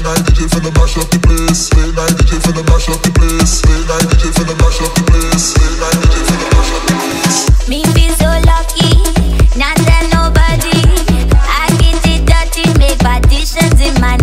night DJ finna mash up the place. Late night DJ finna mash up the place. Late night DJ finna mash up the place. Late night DJ finna mash up the place. Me feel so lucky, not tell nobody. I get it dirty, make partitions in my